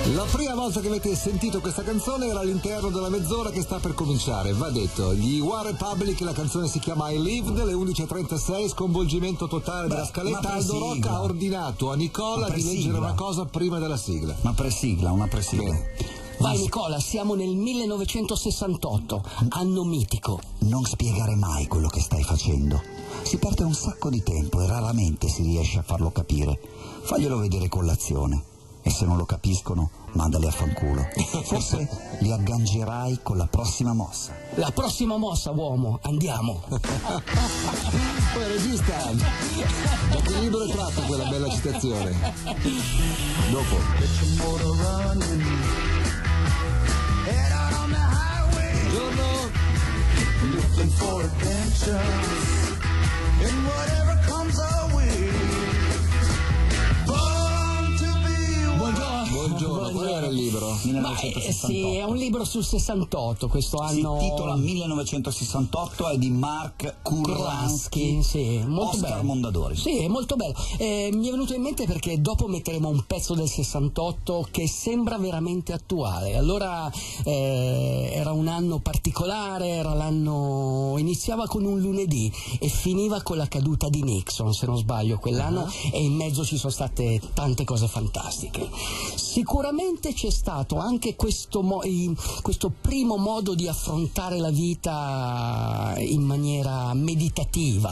La prima volta che avete sentito questa canzone era all'interno della mezz'ora che sta per cominciare, va detto. Gli One Republic, la canzone si chiama I Lived, le 11.36, sconvolgimento totale della scaletta. Aldo Rocca ha ordinato a Nicola di leggere una cosa prima della sigla. Una presigla. Bene. Vai Nicola, siamo nel 1968, anno mitico. Non spiegare mai quello che stai facendo. Si perde un sacco di tempo e raramente si riesce a farlo capire. Faglielo vedere con l'azione. E se non lo capiscono, mandali a fanculo. Forse li aggangerai con la prossima mossa. La prossima mossa, uomo, andiamo. Poi regista, da che libro è tratta quella bella citazione? Dopo. Buongiorno. Buongiorno, qual era il libro? 1968. Sì, è un libro sul 68, questo anno. Si intitola 1968, è di Mark Kurlansky. Sì, molto Oscar bello. Mondadori. Sì, è molto bello. Mi è venuto in mente perché dopo metteremo un pezzo del 68 che sembra veramente attuale. Allora era un anno particolare, era l'anno, iniziava con un lunedì e finiva con la caduta di Nixon, se non sbaglio, quell'anno, e in mezzo ci sono state tante cose fantastiche. Sicuramente c'è stato anche questo primo modo di affrontare la vita in maniera meditativa.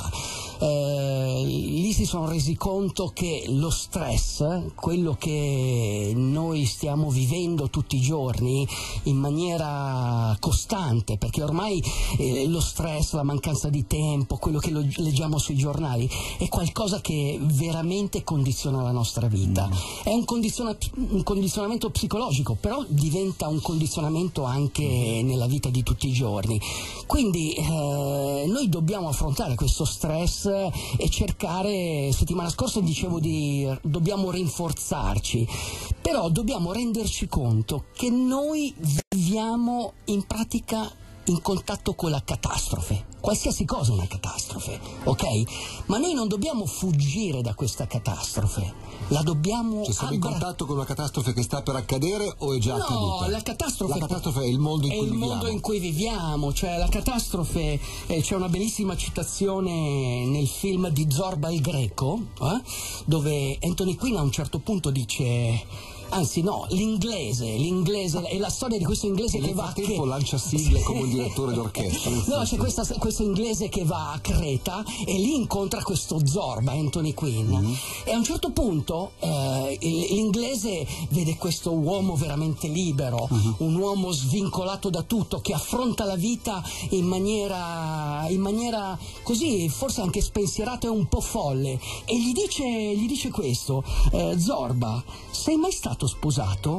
Lì si sono resi conto che lo stress, quello che noi stiamo vivendo tutti i giorni in maniera costante, perché ormai lo stress, la mancanza di tempo, quello che leggiamo sui giornali è qualcosa che veramente condiziona la nostra vita. È un condizionamento psicologico, però diventa un condizionamento anche nella vita di tutti i giorni. Quindi noi dobbiamo affrontare questo stress e cercare, settimana scorsa dicevo dobbiamo rinforzarci, però dobbiamo renderci conto che noi viviamo in pratica in contatto con la catastrofe. Qualsiasi cosa è una catastrofe, ok? Ma noi non dobbiamo fuggire da questa catastrofe, la dobbiamo Ci siamo in contatto con una catastrofe che sta per accadere o è già accaduta? No, la catastrofe è il mondo in cui viviamo. È il mondo in cui viviamo, cioè la catastrofe, c'è una bellissima citazione nel film di Zorba il Greco, dove Anthony Quinn a un certo punto dice... Anzi no, l'inglese è la storia di questo inglese che va a Creta. Lancia sigle come un direttore d'orchestra. No, c'è questo inglese che va a Creta e lì incontra questo Zorba, Anthony Quinn. E a un certo punto l'inglese vede questo uomo veramente libero, un uomo svincolato da tutto, che affronta la vita in maniera così, forse anche spensierata e un po' folle, e gli dice questo: Zorba, sei mai stato sposato?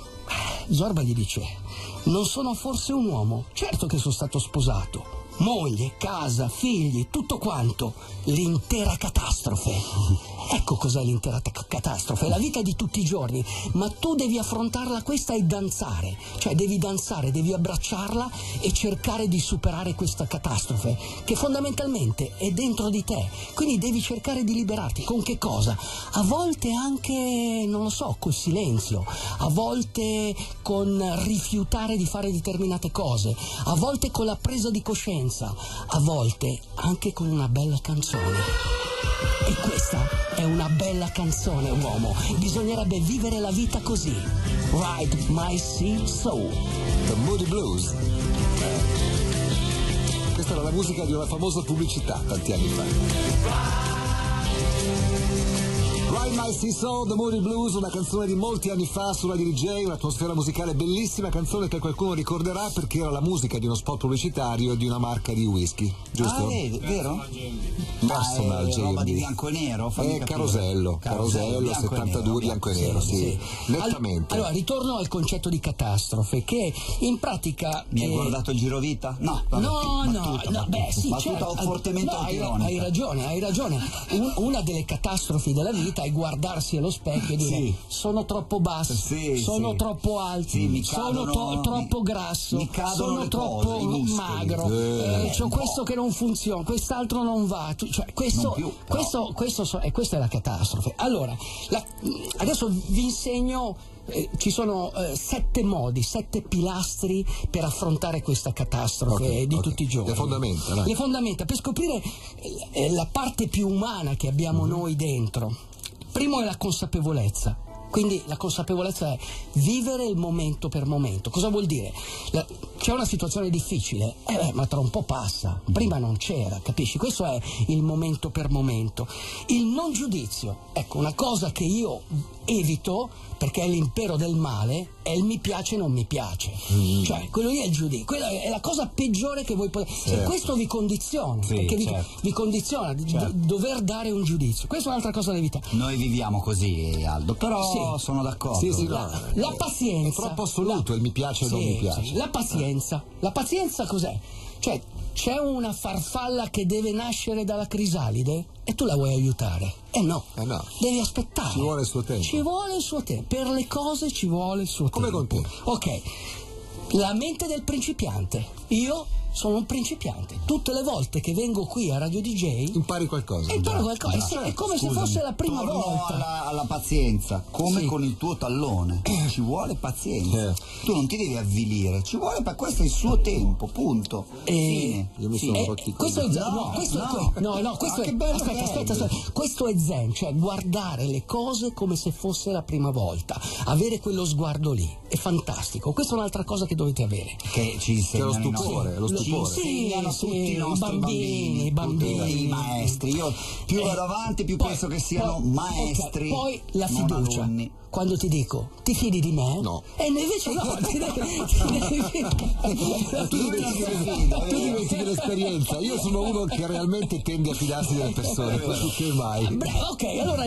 Zorba gli dice: non sono forse un uomo? Certo che sono stato sposato. Moglie, casa, figli, tutto quanto. L'intera catastrofe. Ecco cos'è l'intera catastrofe, la vita di tutti i giorni, ma tu devi affrontarla questa e danzare, cioè devi danzare, devi abbracciarla e cercare di superare questa catastrofe, che fondamentalmente è dentro di te, quindi devi cercare di liberarti. Con che cosa? A volte anche, non lo so, col silenzio, a volte con rifiutare di fare determinate cose, a volte con la presa di coscienza, a volte anche con una bella canzone. E questa è una bella canzone, uomo. Bisognerebbe vivere la vita così. Ride My Sea Soul. The Moody Blues. Questa era la musica di una famosa pubblicità tanti anni fa. Ride My Sea Soul, The Moody Blues, una canzone di molti anni fa sulla DJ, un'atmosfera musicale bellissima, canzone che qualcuno ricorderà perché era la musica di uno spot pubblicitario di una marca di whisky, giusto? Vero? Personal Ma è roba di JMD. bianco e nero? Carosello, 72 bianco e nero, sì. Nettamente. Allora, ritorno al concetto di catastrofe, che in pratica... Mi hai guardato il girovita? No, beh sì, battuta certo, fortemente hai ragione. Una delle catastrofi della vita volta è guardarsi allo specchio e dire sono troppo basso, sono troppo alto, sono troppo grasso, sono troppo magro, c'ho questo che non funziona, quest'altro non va, cioè questa è la catastrofe. Allora, adesso vi insegno. Ci sono 7 modi, 7 pilastri per affrontare questa catastrofe di tutti i giorni. Le fondamenta per scoprire la parte più umana che abbiamo noi dentro. Primo è la consapevolezza. Quindi la consapevolezza è vivere il momento per momento. Cosa vuol dire? C'è una situazione difficile, ma tra un po' passa. Prima non c'era, capisci? Questo è il momento per momento. Il non giudizio, ecco, una cosa che io evito perché è l'impero del male, è il mi piace e non mi piace. Cioè, quello lì è il giudizio, quella è la cosa peggiore che voi potete. Questo vi condiziona, perché vi condiziona di dover dare un giudizio. Questa è un'altra cosa da evitare. Noi viviamo così, Aldo, però sono d'accordo. La pazienza. È troppo assoluto il mi piace e non mi piace. La pazienza cos'è? Cioè, c'è una farfalla che deve nascere dalla crisalide e tu la vuoi aiutare? No. Devi aspettare. Ci vuole il suo tempo. Per le cose ci vuole il suo tempo. Come con te. Ok. La mente del principiante. Io sono un principiante. Tutte le volte che vengo qui a Radio DJ impari qualcosa. È come se fosse la prima volta. Alla pazienza, come con il tuo tallone. Ci vuole pazienza. Tu non ti devi avvilire, ci vuole, questo è il suo tempo, punto. Fine. Io mi sono rotti. Questo è aspetta. Questo è zen, cioè guardare le cose come se fosse la prima volta. Avere quello sguardo lì è fantastico. Questa è un'altra cosa che dovete avere. Che ci insegnano lo stupore. Ci insegnano tutti i nostri bambini, i maestri. Io più vado avanti, più penso che siano maestri. Poi la fiducia. Alunni. Quando ti dico, ti fidi di me? No. E invece no, tu diventi l'esperienza. Io sono uno che realmente tende a fidarsi delle persone, più che mai. Ok, allora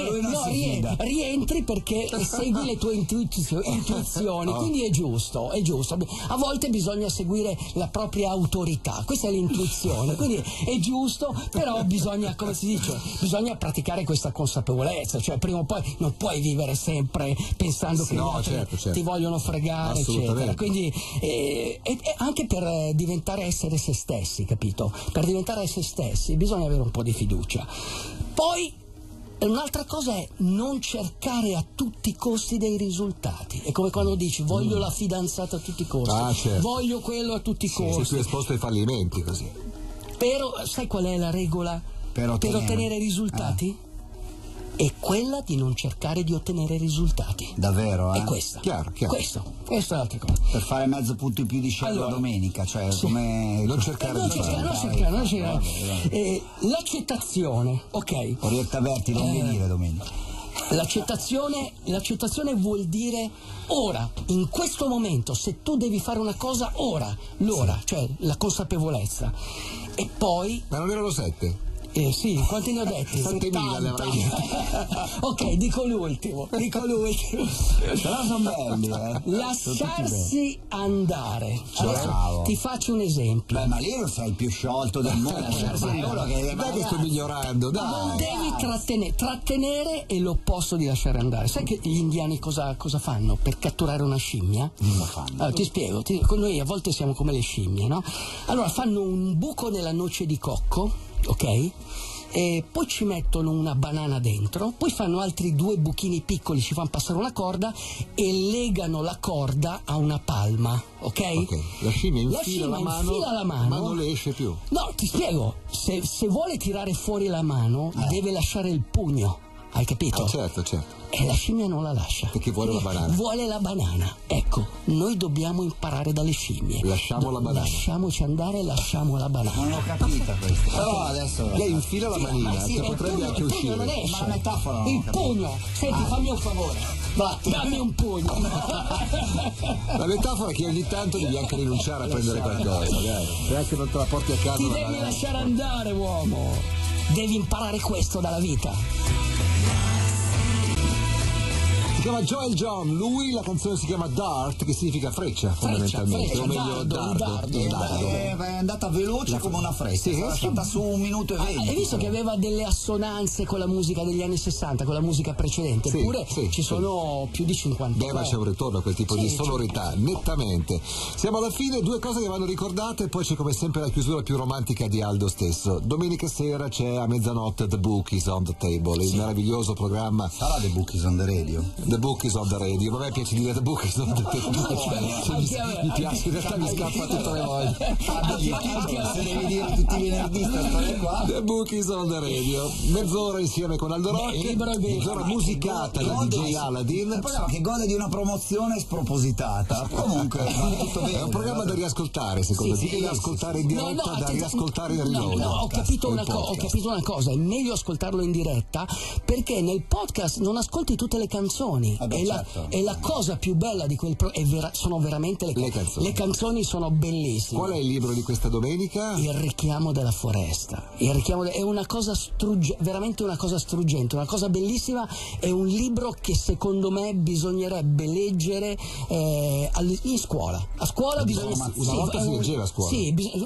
rientri perché segui le tue intuizioni, quindi è giusto. A volte bisogna seguire la propria autorità, questa è l'intuizione, quindi è giusto, però bisogna praticare questa consapevolezza, cioè prima o poi non puoi vivere sempre pensando che gli altri ti vogliono fregare, eccetera. Quindi anche per diventare essere se stessi, capito? Per diventare essere stessi bisogna avere un po' di fiducia. Poi un'altra cosa è non cercare a tutti i costi dei risultati. È come quando dici voglio la fidanzata a tutti i costi, voglio quello a tutti i costi. Sei esposto ai fallimenti così. Però sai qual è la regola per ottenere risultati? È quella di non cercare di ottenere risultati. Davvero, È questa. Chiaro. Questa è l'altra cosa. Per fare mezzo punto in più di share la domenica, cioè come non cercare non cercare. L'accettazione, ok. Orietta Berti, non venire domenica. L'accettazione vuol dire ora, in questo momento, se tu devi fare una cosa, l'ora, cioè la consapevolezza. E poi. Ma non erano 7? Sì, quanti ne ho detti? 7.000 ne avrei detto. Ok, dico l'ultimo. Però sono belli, Lasciarsi andare. Allora, ti faccio un esempio. Ma lì lo sei il più sciolto del mondo. Dai che sto migliorando, dai. Non devi trattenere è l'opposto di lasciare andare. Sai che gli indiani cosa fanno per catturare una scimmia? Lo fanno. Allora, ti spiego. Noi a volte siamo come le scimmie, no? Allora fanno un buco nella noce di cocco, ok? E poi ci mettono una banana dentro, poi fanno altri 2 buchini piccoli, ci fanno passare una corda e legano la corda a una palma, ok? La scimmia infila la mano, ma non le esce più. No, ti spiego, se vuole tirare fuori la mano deve lasciare il pugno, hai capito? Certo. E la scimmia non la lascia. Perché vuole la banana. Vuole la banana. Ecco, noi dobbiamo imparare dalle scimmie. Lasciamo la banana. Lasciamoci andare, lasciamo la banana. Non l'ho capita questa. Però adesso. Lei infila la manina, che potrebbe anche uscire. Non esce. Ma la metafora non il pugno. Senti, fammi un favore. Va, dammi un pugno. La metafora è che ogni tanto devi anche rinunciare a prendere qualcosa, dai. Se anche non te la porti a casa. Ti devi lasciare andare, uomo. Devi imparare questo dalla vita. chiama Joel John, lui la canzone si chiama Dart, che significa freccia fondamentalmente, o meglio dardo. È andata veloce come una freccia, è stata su 1 minuto e 20. Hai visto che aveva delle assonanze con la musica degli anni 60, con la musica precedente, eppure ci sono più di 50 anni. Ma c'è un ritorno a quel tipo di sonorità, nettamente. Siamo alla fine, 2 cose che vanno ricordate, poi c'è come sempre la chiusura più romantica di Aldo stesso. Domenica sera c'è a mezzanotte The Book is on the Table, il meraviglioso programma. Sarà The Book is on the Radio? The Book is on the Radio, a me piace dire The Book is on the Table. Mi piace, in realtà mi scappa tutte le volte. Se devi dire tutti i venerdì qua. The Book is on the Radio, mezz'ora insieme con Aldo Rock, mezz'ora musicata da DJ Aladdin. Un programma che gode di una promozione spropositata. Comunque va tutto bene. È un programma da riascoltare, secondo me, da ascoltare in diretta, da riascoltare in reload. Ho capito una cosa, è meglio ascoltarlo in diretta, perché nel podcast non ascolti tutte le canzoni. E la cosa più bella di quel sono veramente le canzoni. Le canzoni sono bellissime. Qual è il libro di questa domenica? Il richiamo della foresta. È una cosa veramente una cosa struggente, una cosa bellissima. È un libro che secondo me bisognerebbe leggere in scuola. A scuola una volta si leggeva a scuola.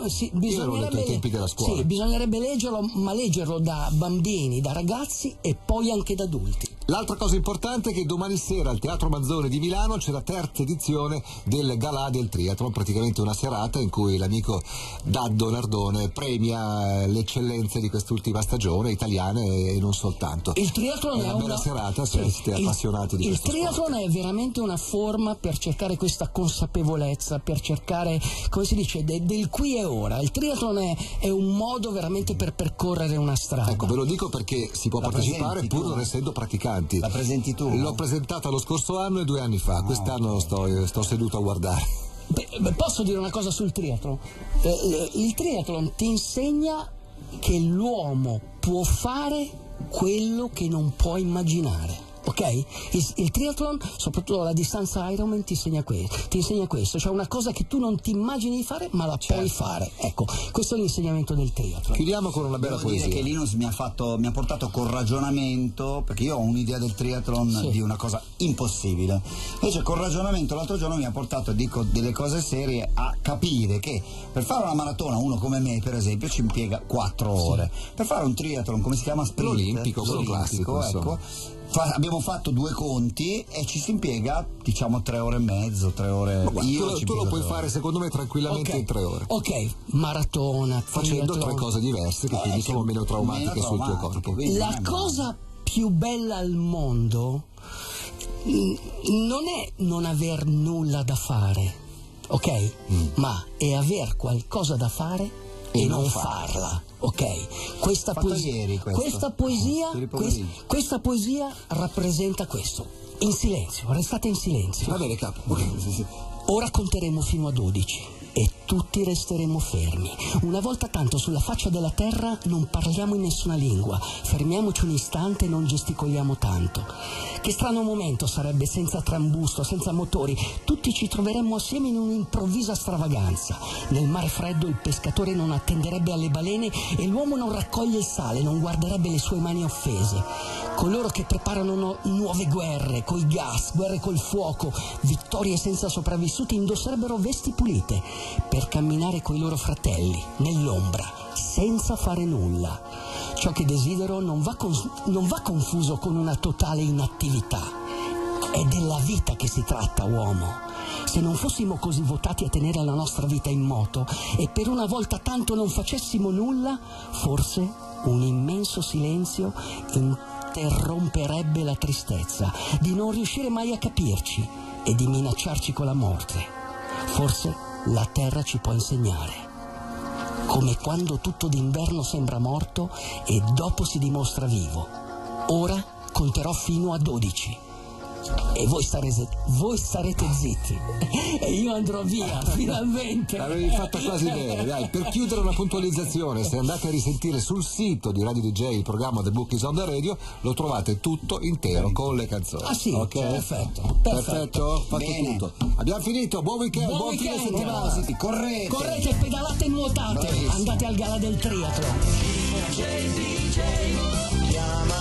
Bisognerebbe leggerlo, ma leggerlo da bambini, da ragazzi e poi anche da adulti. L'altra cosa importante è che domani sera al Teatro Manzoni di Milano c'è la 3ª edizione del Galà del Triathlon, praticamente una serata in cui l'amico Daddo Nardone premia le eccellenze di quest'ultima stagione, italiane e non soltanto. Il triathlon è una bella serata se siete appassionati di questo sport. Il triathlon è veramente una forma per cercare questa consapevolezza, per cercare, come si dice, del qui e ora. Il triathlon è un modo veramente per percorrere una strada. Ecco, ve lo dico perché si può partecipare pur non essendo praticanti. La presenti tu? L'ho presentata lo scorso anno e 2 anni fa, quest'anno sto seduto a guardare. Posso dire una cosa sul triathlon? Il triathlon ti insegna che l'uomo può fare quello che non può immaginare. Ok? Il triathlon, soprattutto la distanza Ironman, ti insegna questo, cioè una cosa che tu non ti immagini di fare ma la puoi fare. Ecco, questo è l'insegnamento del triathlon. Chiudiamo con una bella poesia. Devo dire che Linus mi ha portato col ragionamento, perché io ho un'idea del triathlon di una cosa impossibile, invece col ragionamento l'altro giorno mi ha portato, dico delle cose serie, a capire che per fare una maratona uno come me per esempio ci impiega 4 ore, per fare un triathlon, come si chiama, sprint, l'olimpico, classico, ecco. Abbiamo fatto 2 conti e ci si impiega diciamo 3 ore e mezzo, 3 ore. Tu lo puoi fare secondo me tranquillamente in 3 ore. Ok, maratona, facendo 3 cose diverse che quindi sono meno traumatiche sul tuo corpo. La cosa più bella al mondo non è non aver nulla da fare, ok? Ma è aver qualcosa da fare e non farla. Ok, questa poesia rappresenta questo. In silenzio, restate in silenzio. Va bene, capo. Ora conteremo fino a 12 e tutti resteremo fermi. Una volta tanto sulla faccia della terra non parliamo in nessuna lingua. Fermiamoci un istante e non gesticoliamo tanto. Che strano momento sarebbe senza trambusto, senza motori. Tutti ci troveremmo assieme in un'improvvisa stravaganza. Nel mare freddo il pescatore non attenderebbe alle balene e l'uomo non raccoglie il sale, non guarderebbe le sue mani offese. Coloro che preparano nuove guerre, coi gas, guerre col fuoco, vittorie senza sopravvissuti, indosserebbero vesti pulite per camminare coi loro fratelli nell'ombra, senza fare nulla. Ciò che desidero non va confuso con una totale inattività. È della vita che si tratta, uomo. Se non fossimo così votati a tenere la nostra vita in moto e per una volta tanto non facessimo nulla, forse un immenso silenzio interromperebbe la tristezza di non riuscire mai a capirci e di minacciarci con la morte. Forse la terra ci può insegnare. Come quando tutto d'inverno sembra morto e dopo si dimostra vivo. Ora conterò fino a 12 e voi starete zitti e io andrò via, finalmente. L'avevi fatta quasi bene. Dai, per chiudere una puntualizzazione, se andate a risentire sul sito di Radio DJ il programma The Book is on the Radio, lo trovate tutto intero con le canzoni. Ah sì, okay? Perfetto, fatto tutto. Abbiamo finito, buon weekend, buon fine settimana. Correte, pedalate e nuotate. Bravissimo. Andate al Gala del Triathlon.